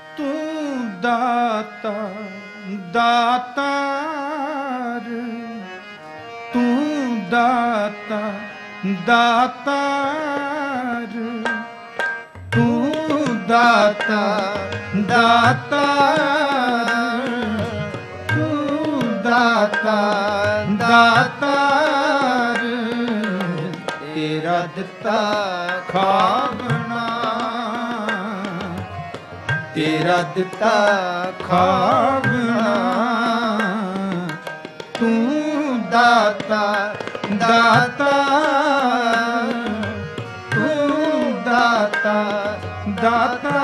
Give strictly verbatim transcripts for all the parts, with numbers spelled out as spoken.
ਤੂੰ ਦਾਤਾ ਦਾਤਾਰ, ਤੂੰ ਦਾਤਾ ਦਾਤਾਰ, ਤੂੰ ਦਾਤਾ ਦਾਤਾਰ, ਤੂੰ ਦਾਤਾ ਦਾਤਾਰ, ਤੇਰਾ ਦਿੱਤਾ ਖਾਵਣਾ, ਤੇਰਾ ਦਿੱਤਾ ਖਾਵਣਾ, ਤੂੰ ਦਾਤਾ ਦਾਤਾ, ਤੂੰ ਦਾਤਾ ਦਾਤਾ।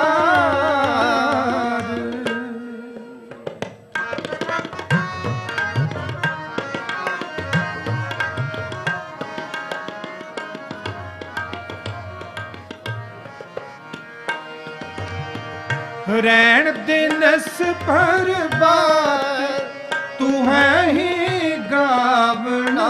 ਰਹਿਣ ਦਿਨਸ ਭਰ ਬਾਰ ਤੂੰ ਹੈ ਹੀ ਗਾਵਣਾ,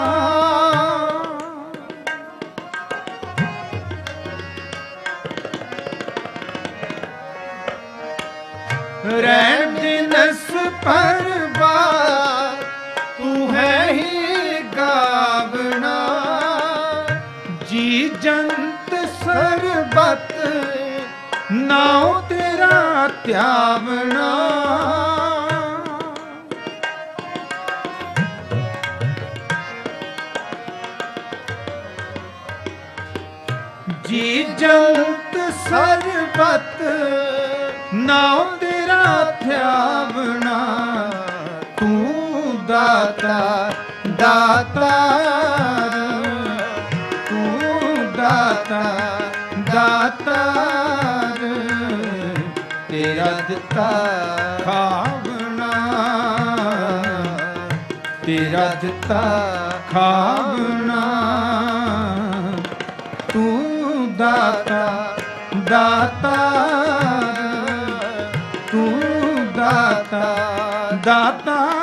ਰਹਿਣ ਦਿਨਸ ਭਰ ਬਾਰ ਤੂੰ ਹੈ ਹੀ ਗਾਵਣਾ, ਜੀ ਜੰਤ ਸਰਬਤ ਨਾਉ ਤੇਰਾ ਧਿਆਵਣਾ, ਜੀ ਜੰਤ ਸਰਬਤ ਨਾਉ ਤੇਰਾ ਧਿਆਵਣਾ, ਤੂੰ ਦਾਤਾ ਦਾਤਾਰ, ਤੂੰ ਦਾਤਾ ਦਾਤਾਰ, ਤੇਰਾ ਦਿੱਤਾ ਖਾਵਣਾ, ਤੇਰਾ ਦਿੱਤਾ ਖਾਵਣਾ, ਤੂੰ ਦਾਤਾ ਦਾਤਾਰ, ਤੂੰ ਦਾਤਾ ਦਾਤਾਰ।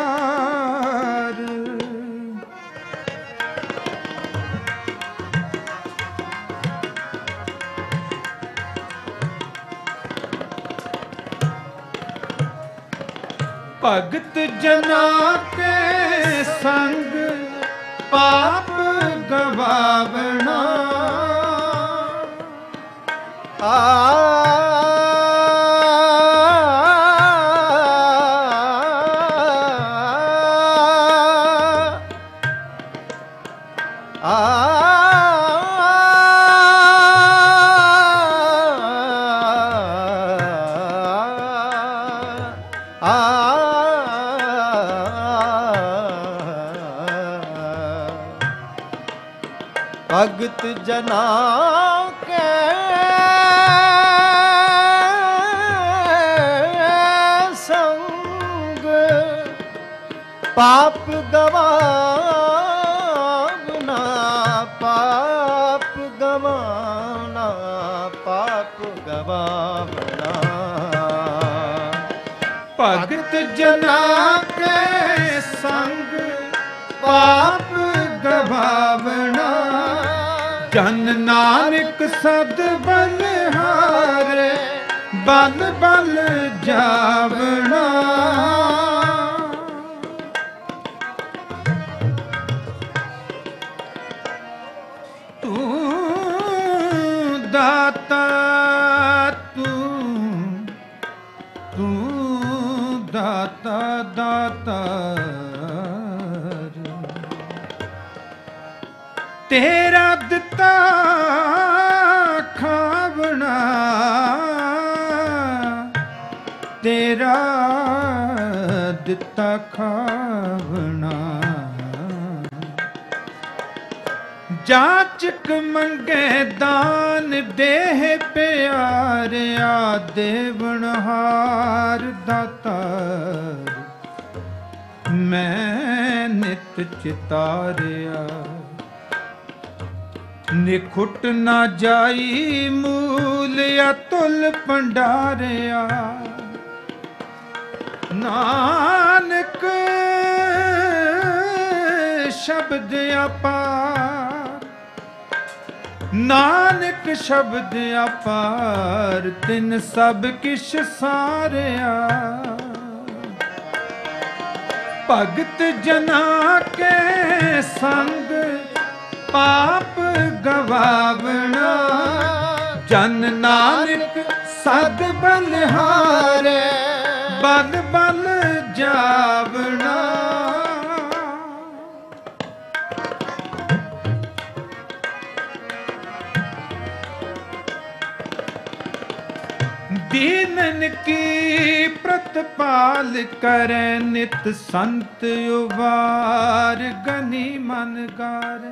ਭਗਤ ਜਨਾ ਕੇ ਸੰਗ ਪਾਪ ਗਵਾਵਣਾ, ਆ ਭਗਤ ਜਨਾ ਕੇ ਸੰਗ ਪਾਪ ਗਵਾਵਣਾ, ਪਾਪ ਗਵਾਵਣਾ, ਪਾਪ ਗਵਾਵਣਾ, ਭਗਤ ਜਨਾ ਕੇ ਸੰਗ ਪਾਪ ਗਵਾਵਣਾ, ਜਨ ਨਾਨਕ ਸਦ ਬਲਿਹਾਰੇ ਬਲ ਬਲ ਜਾਵਣਾ, ਤੂੰ ਦਾਤਾ ਤੂੰ ਤੂੰ ਦਾਤਾ ਦਾਤਾਰ, ਤੇਰਾ ਦਿੱਤਾ ਖਾਵਣਾ, ਤੇਰਾ ਦਿੱਤਾ ਖਾਵਣਾ, ਜਾਚਕ ਮੰਗੇ ਦਾਨ ਦੇਹ ਪਿਆਰਿਆ, ਦੇਵਨਹਾਰ ਦਾਤਾਰ, ਮੈਂ ਨਿਤ ਚਿਤਾਰਿਆ, ਨਿਖੁੱਟ ਨਾ ਜਾਈ ਮੂਲ ਅਤੁਲ ਭੰਡਾਰਿਆ, ਨਾਨਕ ਸ਼ਬਦ ਅਪਾਰ ਨਾਨਕ ਸ਼ਬਦ ਅਪਾਰ ਤਿਨ ਸਭ ਕਿਛ ਸਾਰਿਆ। ਭਗਤ ਜਨਾ ਕੇ ਸੰਗ ਪਾਪ ਗਵਾਵਣਾ। ਜਨ ਨਾਨਕ ਸਦ ਬਲਿਹਾਰੇ ਬਲ ਬਲ ਜਾਵਣਾ। दीनन की प्रतिपाल करे नित संत उबार। गनी मन गार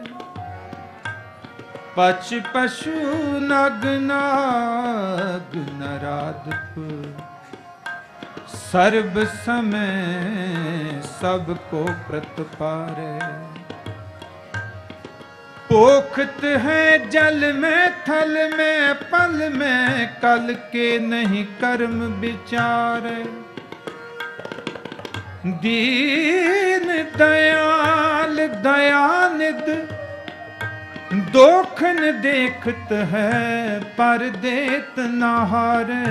पछ पशु नग नाग नराधप। सर्ब समय सबको प्रतिपारे। पोखत है जल में थल में पल में कल के नहीं कर्म विचार। दीन दयाल दयानिध दोखन देखत है पर देत न हारे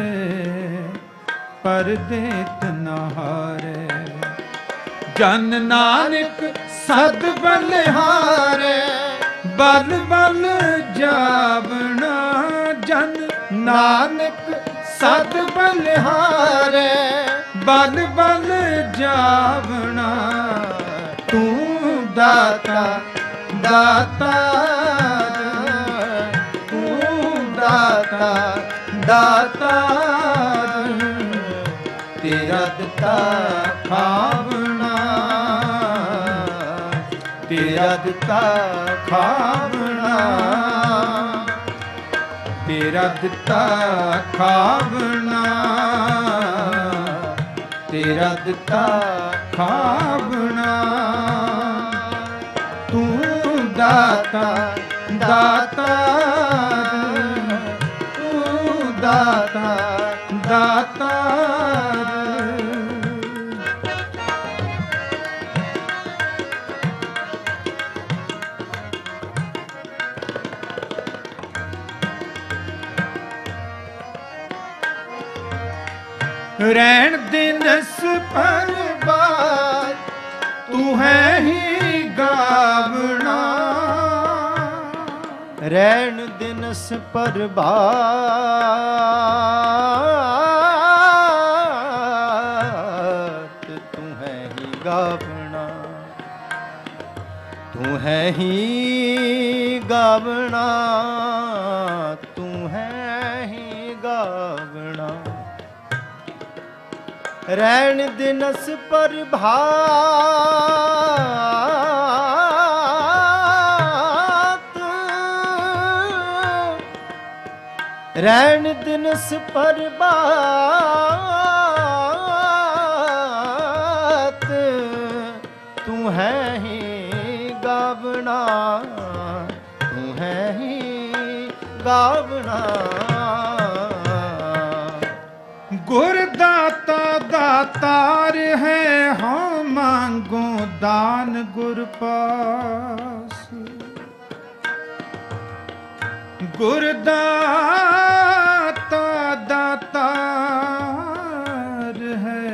पर देत न हारे। जन नानक सद बलिहारे बल बल जावना। जन नानक सद बलिहारे बल बल जावना। तू दाता दाता तू दाता दाता। तेरा दिता खावना तेरा दिता खावना। तेरा दिता खावना तेरा दिता खावना। तू दाता दाता तू दाता दाता। रैन दिनस पर बार तू है ही गावना। रैन दिनस पर बार तू है ही गावना। तू है ही गावना तू है ही गावना। रैन दिनस पर भात रैन दिनस पर बात। तू है ही गावना तू है ही गावना। गुरदाता दातार है हाँ मांगो दान गुर पास। गुरदाता दातार है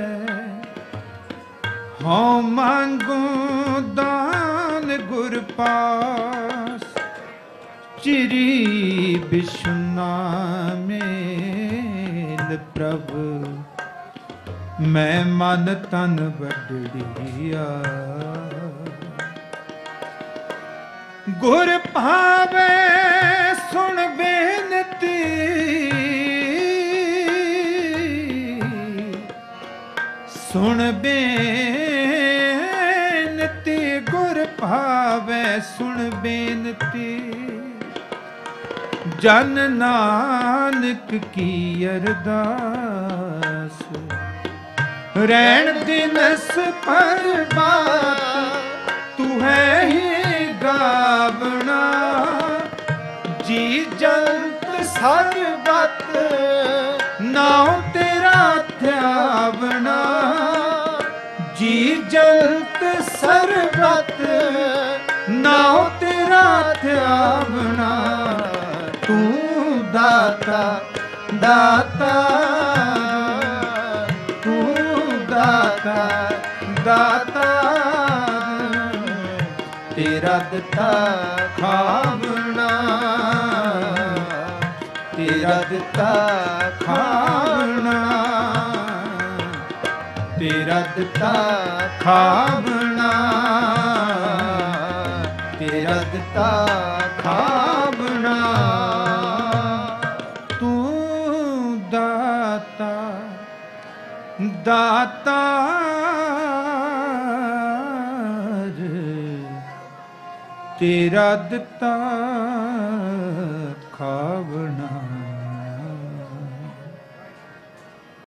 हाँ मांगो दान गुर पास। चिरी बिशुना मेल प्रभु मैं मन तन बडड़िया। गुर भावे सुन बेनती सुन बेनती। गुर भावे सुन बेनती जन नानक की अरदास। रैन दिनस पर बात तू है ही गावना। जी जंत सरबत नाम तेरा ध्यावना। जी जंत सरबत नाम तेरा ध्यावना। ਦਾਤਾ ਤੂੰ ਦਾਤਾ ਦਾਤਾ ਤੇਰਾ ਦਿੱਤਾ ਖਾਵਣਾ ਤੇਰਾ ਦਿੱਤਾ ਖਾਵਣਾ ਤੇਰਾ ਦਿੱਤਾ ਖਾਵਣਾ ਤੇਰਾ ਦਿੱਤਾ ਖਾਵਣਾ ਤੂੰ ਦਾਤਾ ਦਾਤਾ ਤੇਰਾ ਦਿੱਤਾ ਖਾਵਣਾ